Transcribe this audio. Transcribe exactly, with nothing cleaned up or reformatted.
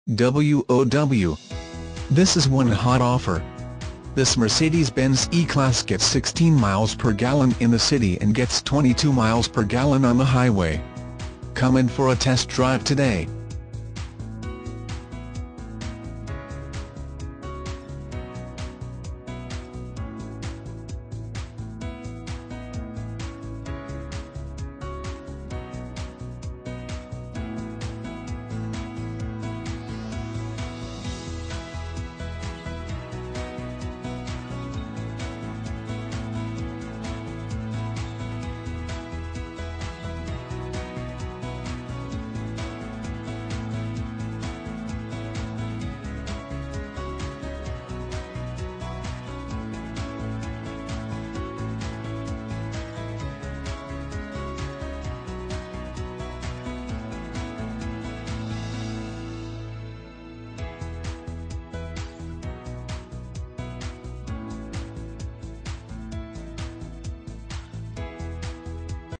wow. This is one hot offer. This Mercedes-Benz E-Class gets sixteen miles per gallon in the city and gets twenty-two miles per gallon on the highway. Come in for a test drive today.